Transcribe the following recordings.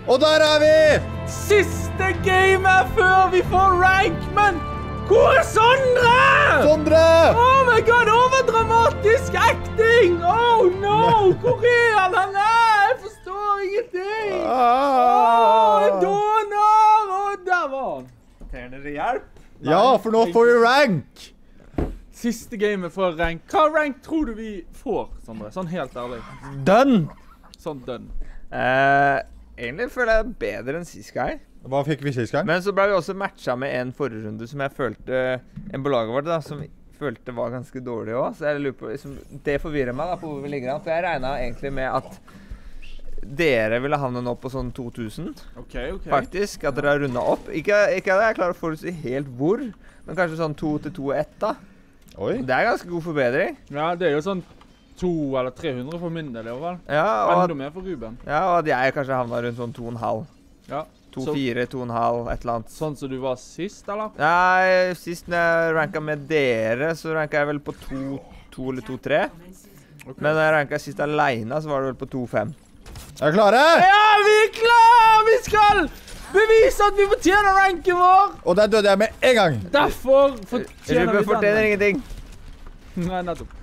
Og der er vi! Siste gamet før vi får rank, men hvor er Sondre? Sondre! Oh my god, overdramatisk acting! Oh no, hvor er han? Jeg forstår ingenting! Donor! Og der var han. Trenger dere hjelp? Ja, for nå får vi rank! Siste gamet for rank. Hva rank tror du vi får, Sondre? Sånn helt ærlig. Done! Sånn done. Egentlig føler jeg bedre enn sist gang. Hva fikk vi sist gang? Men så ble vi også matcha med en forrige runde som jeg følte, en på laget vårt da, som jeg følte var ganske dårlig også. Så jeg lurer på, liksom, det forvirrer meg da på hvor vi ligger an. For jeg regnet egentlig med at dere ville havne nå på sånn 2000. Ok. Faktisk, at dere har rundet opp. Ikke at jeg klarer å forutsi helt hvor, men kanskje sånn 2-2-1 da. Oi. Det er ganske god forbedring. Ja, det er jo sånn 200 eller 300 for min del i hvert fall. Ja, Enda mer for Ruben. Ja, og at jeg kanskje havnet rundt sånn 2,5. Ja. 2,4, 2,5, et eller annet. Sånn som du var sist, eller? Nei, sist når jeg ranket med dere, så ranket jeg vel på 2 eller 2,3. Okay. Men når jeg ranket sist alene, så var det vel på 2,5. Er dere klare? Ja, vi er klar! Vi skal bevise at vi fortjener ranken vår! Og der døde jeg med en gang. Derfor fortjener Ruben vi fortjener den. ingenting. Nei, nettopp.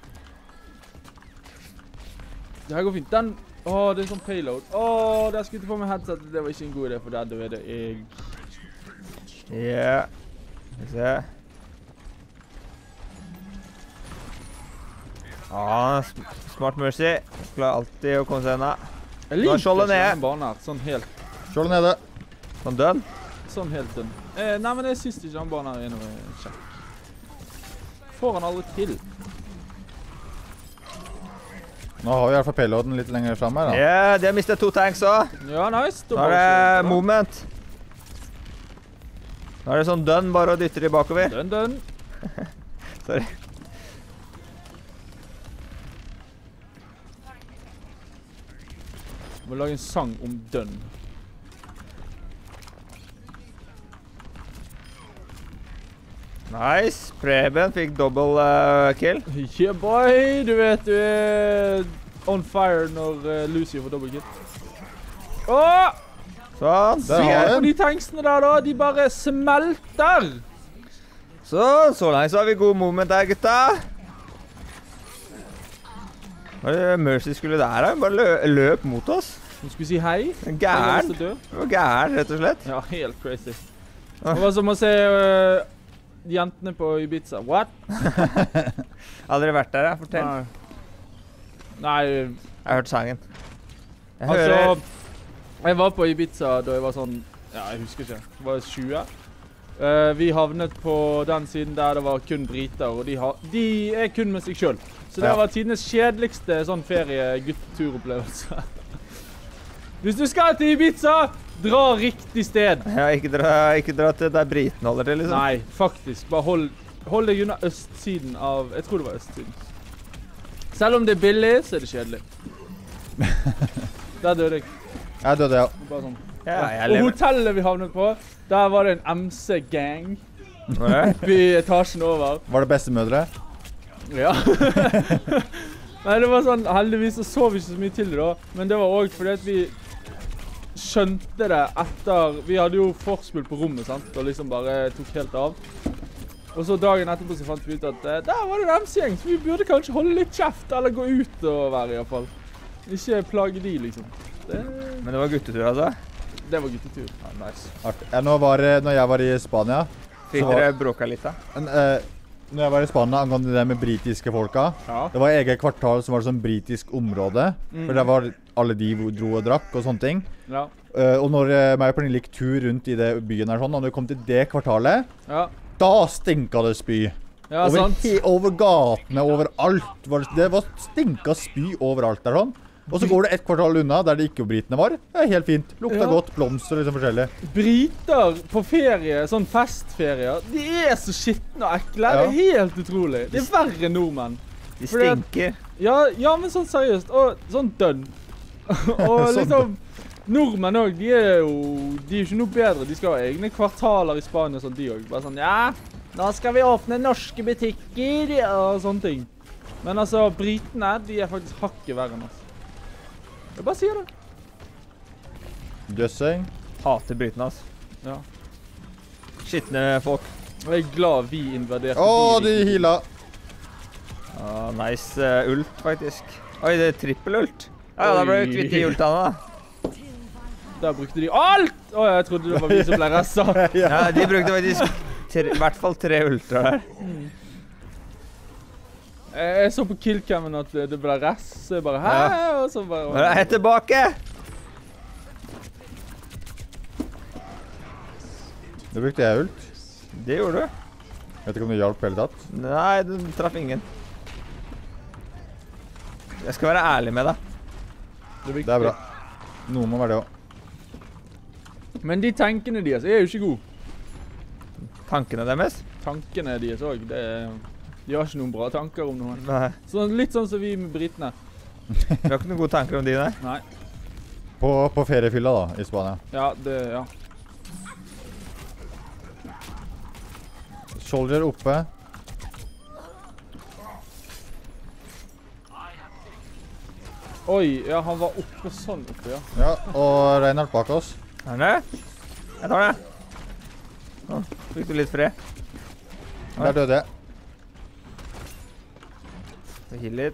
Det her går fint. Den... Åh, det er sånn payload. Åh, der skulle jeg på meg headset. Det var ikke en god idé, for der døde jeg. Ja. Skal vi se. Smart Mercy. Klarer alltid å komme seg unna. Jeg Nå er skjoldet nede. den banen her. Sånn helt... Skjoldet nede. Sånn dønn. Sånn helt dønn. Nei, men jeg synes ikke den banen her er noe kjekk. Får han aldri til. Nå har vi i hvert fall payloaden litt lenger frem her da. Ja, de har mistet 2 tanks også. Ja, nice. Nå er det movement. Nå er det sånn dønn, bare å dytte de bakover. Dønn. Sorry. Må lage en sang om dønn. Nice. Preben fikk double kill. Yeah, boy! Du vet du er on fire når Lucy får double kill. Åh! Sånn. Der har Se på vi de tanksene der da, de bare smelter! Så langt så har vi god movement der, gutta. Hva er det Mercy skulle der da? Hun bare løp mot oss. Hun skulle si hei. Gæren. Det var gæren, rett og slett. Ja, helt crazy. Det var som å se jentene på Ibiza. What? Aldri vært der, jeg. Fortell. Nei, Jeg har hørt sangen. Jeg altså, hører... jeg var på Ibiza da jeg var sånn, ja, jeg husker ikke, jeg var 20. Vi havnet på den siden der det var kun briter, og de er kun med seg selv. Så det var tidenes kjedeligste sånn ferie-gutturopplevelse. Hvis du skal til Ibiza, dra riktig sted. Ja, ikke dra til der briten holder til, liksom. Nei, faktisk. Bare hold deg unna østsiden av... Jeg tror det var østsiden. Selv om det er billig, så er det kjedelig. Der døde jeg. Jeg døde, ja. Bare sånn. Ja, jeg Og lever. hotellet vi havnet på, der var det en MC-gang. I etasjen over. Var det bestemødre? Ja. Nei, det var sånn, heldigvis så sov vi ikke så mye til det da. Men det var også fordi at vi skjønte det etter... Vi hadde jo forspill på rommet, sant? Og liksom bare tok helt av. Og så dagen etterpå så fant vi ut at der var det en MC-gjeng, så vi burde kanskje holde litt kjeft, eller gå ut og være i hvert fall. Ikke plage de, liksom. Men det var guttetur, altså? Det var guttetur. Ja, nice. Artig. Ja, når jeg var i Spania... Fikk dere bråka litt da? Når jeg var i Spania angående det med britiske folka, det var eget kvartal som var sånn britisk område, for der var alle de dro og drakk og sånne ting. Ja. Og når meg og Pernille gikk tur rundt i det byen her sånn, og når vi kom til det kvartalet, da stinket det spy. Ja, sant. Over gatene, overalt. Det var stinket spy overalt der sånn. Og så går det et kvartal unna der det ikke britene var. Det er helt fint. Lukta godt, blomster og liksom forskjellig. Briter på ferie, sånn festferier, de er så skitne og ekle. Det er helt utrolig. Det er verre enn nordmenn. De stinker. Ja, men sånn seriøst. Og sånn dønn. Og liksom, nordmenn også, de er jo ikke noe bedre. De skal ha egne kvartaler i Spania, sånn de også. Bare sånn, ja, nå skal vi åpne norske butikker, og sånne ting. Men altså, britene, de er faktisk hakket verre enn oss. Jeg bare sier det. Døssing. Hater britene, altså. Ja. Skittende folk. Jeg er glad vi invaderte. De heala. Nice ult, faktisk. Oi, det er trippelult. Ja, da ble vi kvitt de ultene, da. Der brukte de alt! Jeg trodde det var vi som ble ressa. Ja, de brukte faktisk i hvert fall 3 ulter der. Jeg så på killcammen at det ble ress, så jeg bare, hæ? Og så bare... Jeg er tilbake! Det brukte jeg ult. Det gjorde du. Vet ikke om det hjalp hele tatt. Nei, du traff ingen. Jeg skal være ærlig med deg. Det er bra. Noen må være det også. Men de tankene deres er jo ikke gode. Tankene deres? Tankene deres også, de har ikke noen bra tanker om noen. Nei. Litt sånn som vi med britene. Vi har ikke noen gode tanker om de, nei. Nei. På feriefylla da, i Spania. Ja, ja. Soldier oppe. Oi, ja, han var oppe sånn oppe, ja. Ja, og Reinhardt bak oss. Er det? Jeg tar det. Fikk du litt fred? Der døde jeg. Heal litt.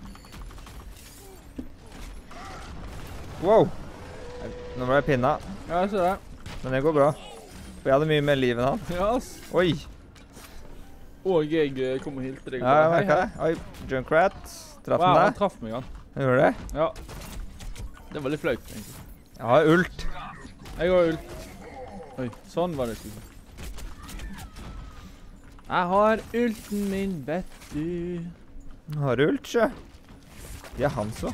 Wow! Nå ble jeg pinna. Ja, jeg ser det. Men det går bra. For jeg hadde mye mer liv enn han. Ja, ass. Oi! Og jeg kom og hilte deg. Ja, jeg merket det. Oi, Junkrat. Traff den Wow, der. han traff meg, han. Han gjorde det? Ja. Det var litt flaut, egentlig. Jeg har ult. Jeg har ult. Oi, sånn var det ikke. Jeg har ulten min, vet du. Har du ult, sjø? Ja, han så.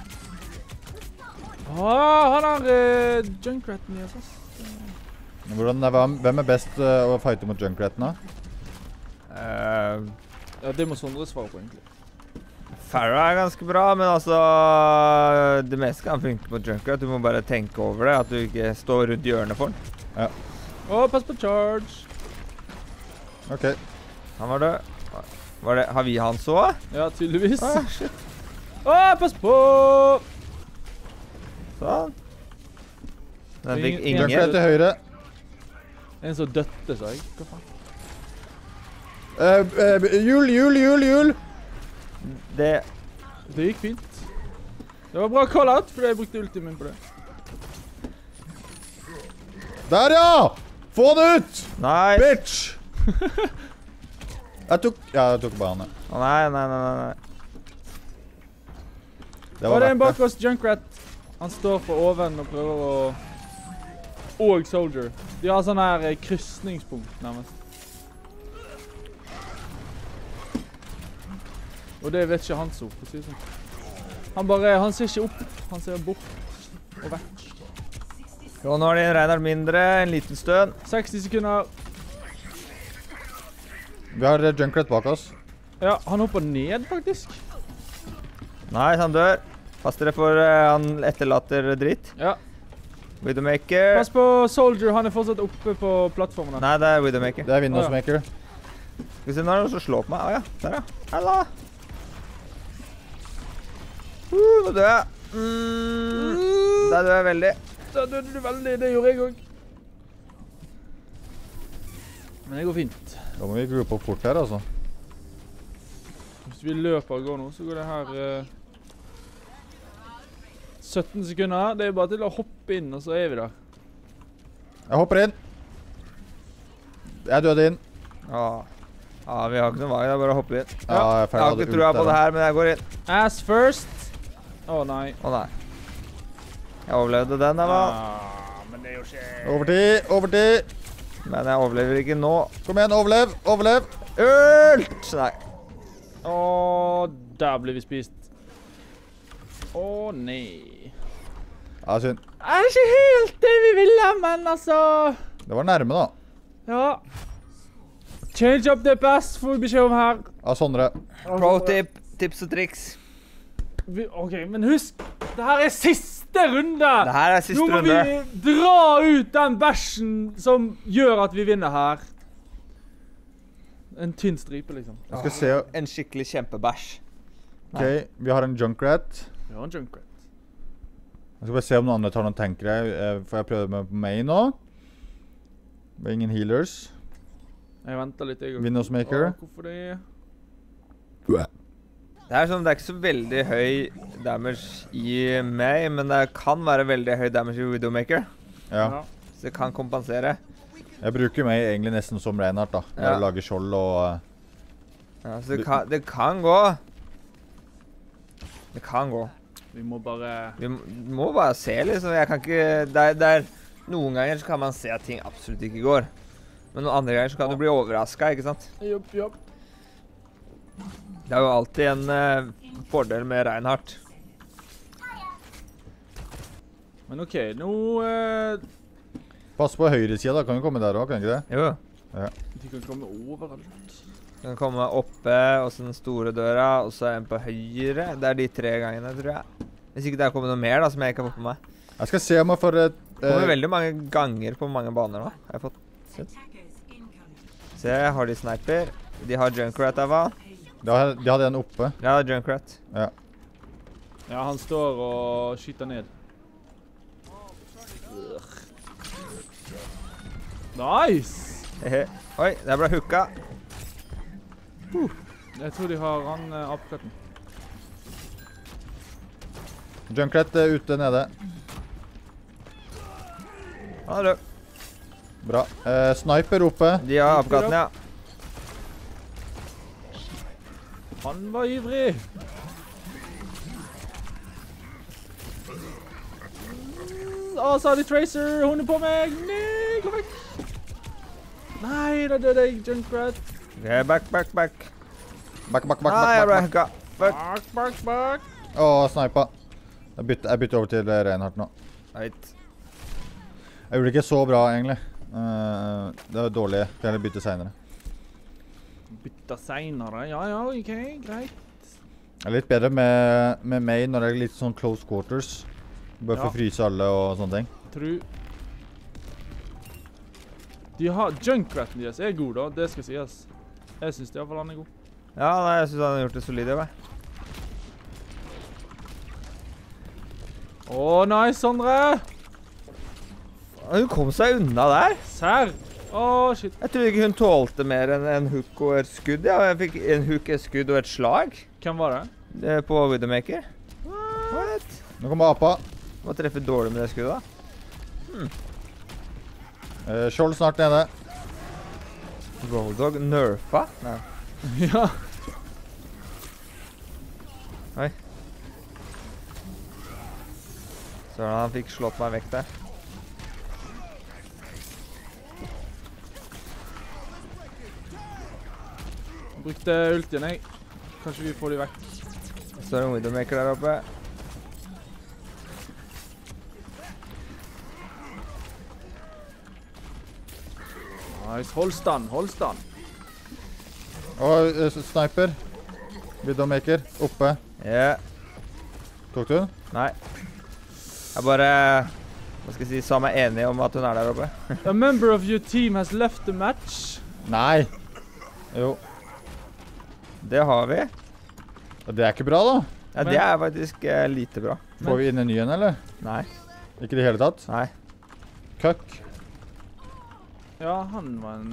Han har Junkraten i oss, ass. Hvem er best å fighte mot Junkraten da? Ja, det må Sondre svare på, egentlig. Farah er ganske bra, men altså det meste kan funke på Junkrat. Du må bare tenke over det, at du ikke står rundt hjørnet for den. Ja. Pass på charge. Ok. Han var død. Har vi han så? Ja, tydeligvis. Shit. Pass på! Sånn. Den fikk Junkrat ingen. til høyre. En som døtte, sa jeg. Hva faen? Hjul! Det Det gikk fint. Det var bra call-out, fordi jeg brukte ulti min på det. Der ja! Få den ut! Nice. Bitch! Jeg tok bare han. Å, nei. Det Og det er en verdt bak oss, Junkrat. Han står for oven og prøver å... Og Soldier. De har sånn her krysningspunkt, nærmest. Og det vet ikke hans ord, for å si det sånn. Han ser ikke opp, han ser bort og vekk. Jo, nå har de en Reinhardt mindre, en liten støn. 60 sekunder. Vi har Junkrat bak oss. Ja, han hopper ned, faktisk. Nei, han dør. Pass dere for han etterlater dritt. Ja. Widowmaker. Pass på Soldier, han er fortsatt oppe på plattformene. Nei, det er Widowmaker. Det er Windowsmaker. Skal vi se, nå er det noe som slår på meg. Åja, der ja. Halla! Nå dør jeg. Der dør jeg veldig. Da døde du veldig, det gjorde jeg også. Men det går fint. Da må vi gruppe opp fort her, altså. Hvis vi løper og går nå, så går det her 17 sekunder. Det er bare til å hoppe inn, og så er vi der. Jeg hopper inn. Jeg døde inn. Ja, vi har ikke noen vei, det er bare å hoppe inn. Ja, jeg er ferdig. Jeg har ikke trua på det her, men jeg går inn. Ass first. Å nei. Å nei. Jeg overlevde den, jeg da. Men det er jo ikke... Overtid. Men jeg overlever ikke nå. Kom igjen, overlev. Ult! Nei. Der ble vi spist. Nei. Ja, synd. Det er ikke helt det vi ville, men altså... Det var nærme da. Ja. Change up the best, får vi beskjed om her. Ja, Sondre. Pro-tip, tips og triks. Ok, men husk, det her er siste runde. Det her er siste runde. Nå må vi dra ut den bæsjen som gjør at vi vinner her. En tynn stripe, liksom. Jeg skal se. En skikkelig kjempebæsj. Ok, vi har en Junkrat. Vi har en Junkrat. Jeg skal bare se om noen andre tar noen tankere. For jeg prøver med May nå. Det er ingen healers. Jeg venter litt, jeg. Windowsmaker. Hvorfor det? Det er ikke så veldig høy damage i meg, men det kan være veldig høy damage i Widowmaker. Ja. Så det kan kompensere. Jeg bruker May egentlig nesten som Reinhardt da. Når jeg lager skjold og... Ja, så det kan gå. Det kan gå. Vi må bare... Vi må bare se, liksom. Jeg kan ikke... Det er noen ganger så kan man se at ting absolutt ikke går. Men noen andre ganger så kan du bli overrasket, ikke sant? Jopp. Det er jo alltid en fordel med Reinhardt. Men ok, nå... Pass på høyre siden da, kan vi komme der også, kan ikke det? Jo. Ja. De kan komme overalt. Du kan komme oppe, og så den store døra, og så en på høyre. Det er de 3 gangene, tror jeg. Hvis ikke det har kommet noe mer da, som jeg ikke har fått på meg. Jeg skal se om jeg får et... Det kommer veldig mange ganger på mange baner nå. Jeg har fått sett. Se, har de sniper. De har Junkrat av hva? De hadde en oppe. Ja, Junkrat. Ja. Ja, han står og skyter ned. Nice! Oi, der ble hooka. Jeg tror de har han apekatten. Junkrat er ute nede. Han er død. Bra. Sniper oppe. De har apekatten, ja. Han var ivrig. Så har de Tracer. Hun er på meg. Nei, kom vekk. Nei, da døde jeg, Junkrat. Ok, back. Back. Nei, jeg ble hooka. Fuck. Back. Åh, snipa. Jeg bytter over til Reinhardt nå. Right. Jeg gjorde det ikke så bra, egentlig. Det var dårlig. Jeg kan heller bytte senere. Bytta senere. Ja, ok, greit. Det er litt bedre med May når det er litt sånn close quarters. Bare for å fryse alle og sånne ting. True. Junkraten deres er god da, det skal sies. Jeg synes i hvert fall han er god. Ja, nei, jeg synes han har gjort det solid, jeg. Nice, Sondre! Hun kom seg unna der. Serr! Shit. Jeg trodde ikke hun tålte mer enn en hook og et skudd. Ja, jeg fikk en hook, et skudd og et slag. Hvem var det? På Widowmaker. What? Nå kommer apa. Må treffe dårlig med det skuddet da. Skjold snart nede. Roadhog nerfa? Nei. Ja. Oi. Så han fikk slått meg vekk der. Brukte ultien, jeg. Kanskje vi får de vekk. Så er det en Widowmaker der oppe. Nice, hold stand. Sniper. Widowmaker. Oppe. Ja. Tok du den? Nei. Jeg bare, hva skal jeg si, sa meg enig om at hun er der oppe. A member of your team has left the match. Nei. Jo. Det har vi. Det er ikke bra da. Ja, det er faktisk lite bra. Får vi inn en ny en, eller? Nei. Ikke det hele tatt? Nei. Køkk. Ja, han var en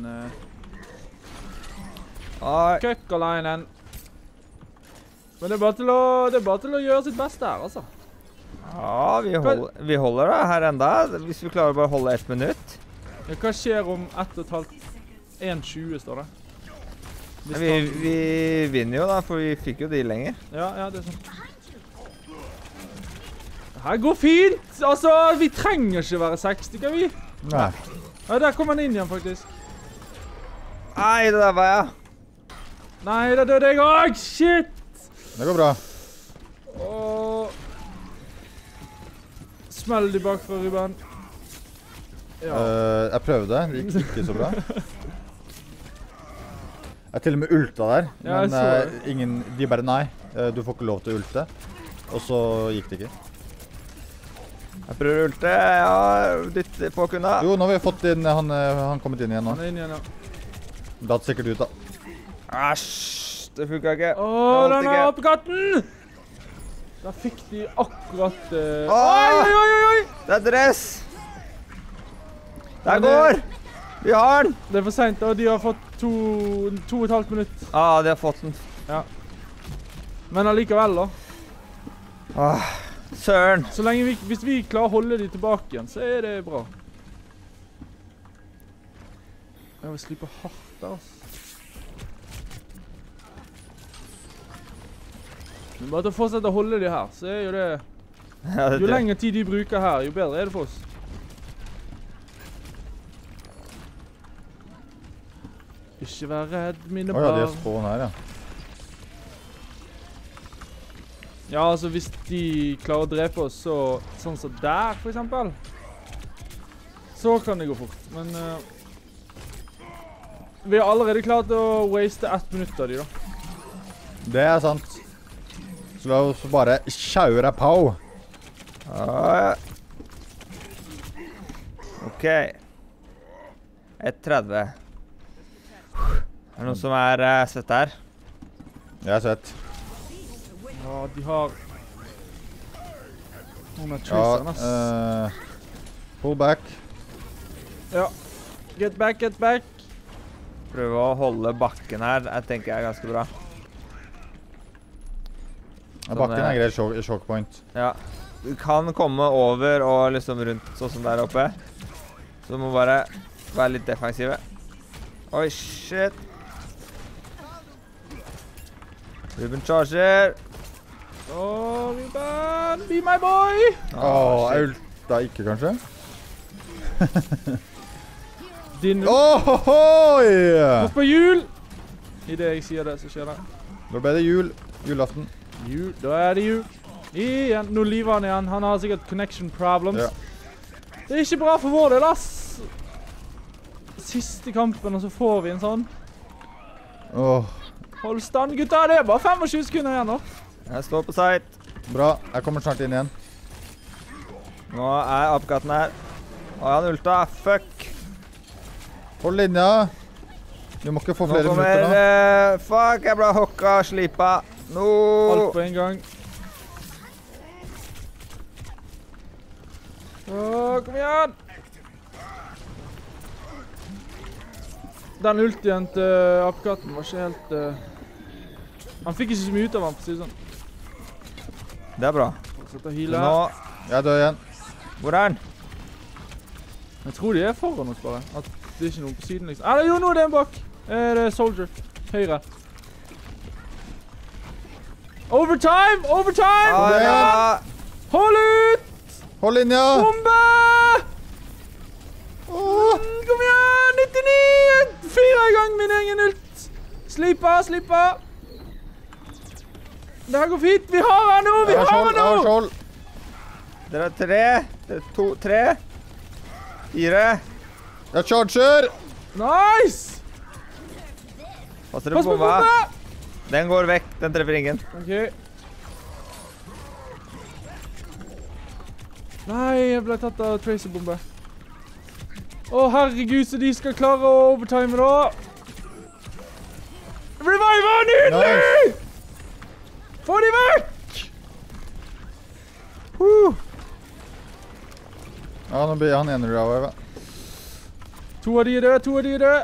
Oi. køkkaleinen. Men det er bare til å gjøre sitt beste her, altså. Ja, vi holder det her enda, hvis vi klarer bare å holde 1 minutt. Ja, hva skjer om 1,5? 1,20 står det. Vi vinner jo da, for vi fikk jo de lenger. Ja, det er sånn. Det her går fint! Altså, vi trenger ikke være 60, kan vi? Nei. Ja, der kom han inn igjen, faktisk. Nei, det der var jeg. Nei, det døde jeg også! Shit! Det går bra. Smell de bak fra Ruben. Ja. Jeg prøvde, det gikk ikke så bra. Jeg til og med ulta der, Ja, men de bare nei, du får ikke lov til å ulte. Og så gikk det ikke. Jeg prøver å ulte, ja, litt på kunna. Jo, nå har vi fått inn, han kommet inn igjen nå. Han er inn igjen, ja. Datt sikkert ut da. Æsj, det funket ikke. Den er apekatten! Da fikk de akkurat... Åh! Oi! Det er dress! Der Men det- går! Vi har den! Det er for sent, og de har fått 2,5 minutter. Ah, de har fått den. Men allikevel da. Åh, søren. Så lenge hvis vi klarer å holde de tilbake igjen, så er det bra. Jeg vil slippe hardt der, altså. Men bare til å fortsette å holde de her, så er jo det... Ja, Jo lenger tid de bruker her, jo bedre er det for oss. Ikke vær redd, mine Åja, de er barn. spawn her, ja. Ja, altså hvis de klarer å drepe oss, så, sånn som der, for eksempel. Så kan det gå fort, men... vi har allerede klart å waste 1 minutt av de, da. Det er sant. Så la oss bare kjaure på. Ok. 1,30. Er det noen som er sett her? Jeg har sett. Ja, de har... Noen er Ja, traceren, ass. pull back. Ja. Get back, get back. Prøve å holde bakken her, jeg tenker jeg er ganske bra. Ja, bakken er greit shock point. Ja. Du kan komme over og liksom rundt sånn som der oppe. Så du må bare være litt defensive. Oi, shit. Ruben charger. Ruben, be my boy! Jeg ulta ikke, kanskje? Din Ohoi! Hopp på hjul! I det jeg sier det, så skjer det. Nå ble det jul. Julaften. Jul, da er det jul. Igjen, nå liver han igjen. Han har sikkert connection problems. Ja. Det er ikke bra for vår del, ass. Siste kampen, og så får vi en sånn. Åh, Hold stand, gutta. Det er bare 25 sekunder igjen nå. Jeg står på site. bra. Jeg kommer snart inn igjen. Nå er apekatten her. Å, han ulta. Fuck. Hold linja. Vi må ikke få Nå flere kommer minutter nå. fuck, jeg ble hokka, slipa. Nå. Alt på en gang. Kom igjen! Den ultien til apekatten var ikke helt... Han fikk ikke så mye ut av han, for å si det sånn. Det er bra. Fortsett å Så heale. nå, Jeg dør igjen. hvor er han? Jeg tror de er foran oss bare. At det er ikke noen på siden liksom. Jo, nå er det en bak. Det er Soldier. Høyre. Overtime! Overtime! Ah, ja. Hold ut! Hold linja! Bombe! Kom igjen! 99! 4 ganger min egen ult. Slipa, slipa. Det her går fint. Vi har han nå! Vi Jeg har har skjold, han jeg har nå! skjold. Dere er 3. Det er 2, 3. 4. Jeg charger! Nice! Pass dere Pass på på bomba. bombe! Den går vekk. Den treffer ingen. Ok. Nei, jeg ble tatt av tracerbombe. Å, herregud, så de skal klare å overtime da. Revive han nydelig! Nice. Få de vekk! Ja, nå blir han ene revive. 2 av de er døde, 2 av de er døde.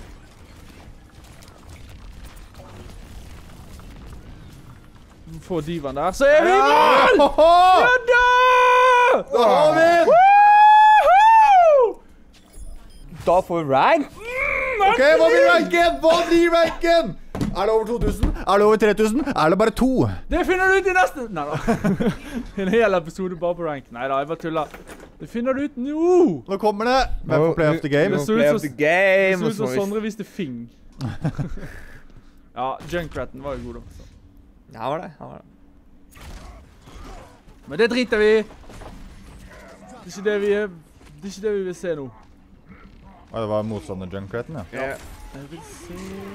Få divaen der, så er vi i mål! Ja da! Da har vi den! Woohoo! Da får vi rank. Ok, hva blir ranken? Hva blir ranken? Er det over 2000? Er det over 3000? Er det bare 2? Det finner du ut i neste... Neida. En hel episode bare på rank. Neida, jeg bare tuller. Det finner du ut nå! Nå kommer det. Hvem får play of the game? Det så ut Play som- of the game. Det og så ut som så må vi- Sondre viste fing. Ja, Junkratten var jo god da. Så. Ja, han var det. Han var det. Men det driter vi i. Det er ikke det vi er... Det er ikke det vi vil se nå. Ja, det var motstander Junkraten, ja. Jeg vil se...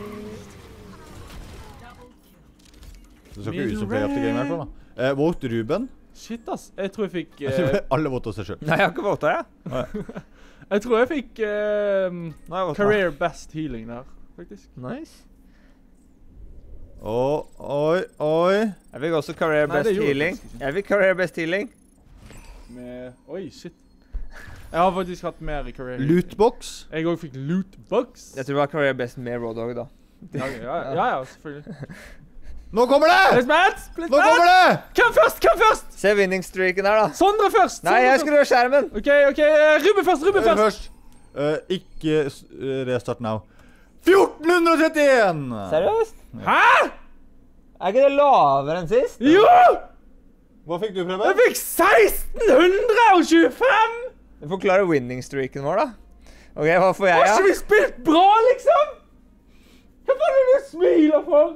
Det så ikke ut som play of the game i hvert fall da. Vote Ruben. Shit ass, jeg tror jeg fikk... Alle voter seg selv. Nei, jeg har ikke våta, jeg. jeg tror jeg fikk Nå har jeg våta. career best healing der, faktisk. Nice. Oi. Jeg fikk også Career Nei, Best det gjorde jeg Healing. faktisk ikke. Jeg fikk Career Best Healing. Oi, shit. Jeg har faktisk hatt mer i career. Lootbox. Jeg også fikk lootbox. Jeg tror det var Career Best med Raw Dog, da. Ja, selvfølgelig. Nå kommer det! Er du spent? Nå kommer det! Hvem først? Se winning-streaken her, da. Sondre først! Nei, jeg skrur skjermen. OK, Ruben først. Ikke restart now. 1431! Seriøst? Hæ? Er ikke det lavere enn sist? Jo! Hva fikk du, Jeg Preben? fikk 1625! Du forklarer winning-streaken vår, da. Ok, hva får jeg, Har ikke da? vi spilt bra, liksom? Hva faen er det du smiler for?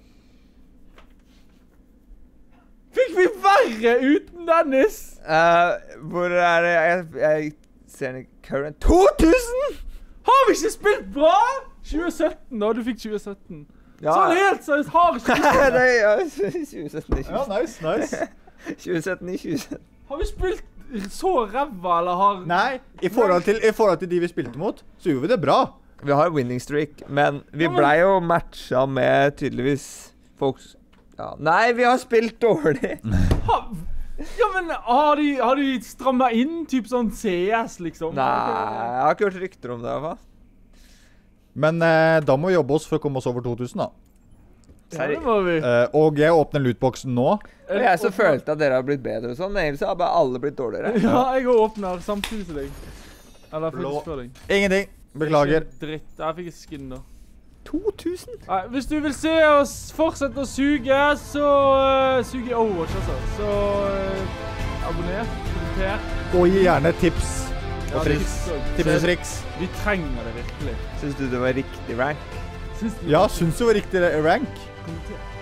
Fikk vi verre uten Dennis? Hvor er det? Jeg ser den ikke. Current 2000! Har vi ikke spilt bra? 2017 da, du fikk 2017. Ja. Sånn helt seriøst, har ikke spilt Nei, ja, 2017 i 2017. Ja, nice. 2017 i 2017. Har vi spilt så ræva, eller har... Nei, i forhold til de vi spilte mot, så gjorde vi det bra. Vi har winning streak, men vi Ja, men- ble jo matcha med tydeligvis folk. Ja. Nei, vi har spilt dårlig. Ja, men har de strammet inn, typ sånn CS, liksom? Nei, jeg har ikke hørt rykter om det, i hvert fall. Men da må vi jobbe oss for å komme oss over 2000 da. Ja, det må vi. Og jeg åpner lootboxen nå. Og jeg så følte at dere har blitt bedre og sånn, men ellers har bare alle blitt dårligere. Ja, jeg åpner samtidig til deg. Eller faktisk før deg. Ingenting. Beklager. Dritt, jeg fikk et skin da. 2000? Nei, hvis du vil se oss fortsette å suge, så suge i Overwatch, altså. Så abonner, kommenter. Og gi gjerne tips. Ja, Og triks. Tips og triks. Vi trenger det virkelig. Syns du det var riktig rank? Syns du? Ja, syns du var riktig rank? Kommenter.